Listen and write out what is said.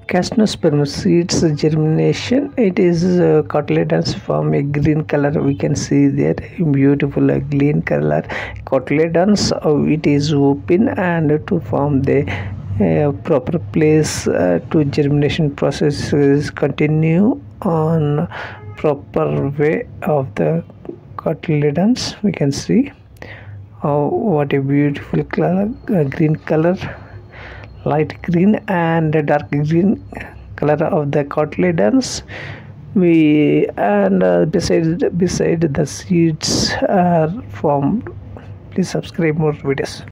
Castanospermum seeds germination. It is cotyledons form a green color. We can see there beautiful green color cotyledons. It is open and to form the proper place to germination process is continue on proper way of the cotyledons. We can see what a beautiful color, green color, light green and dark green color of the cotyledons. Beside the seeds are formed. Please subscribe more videos.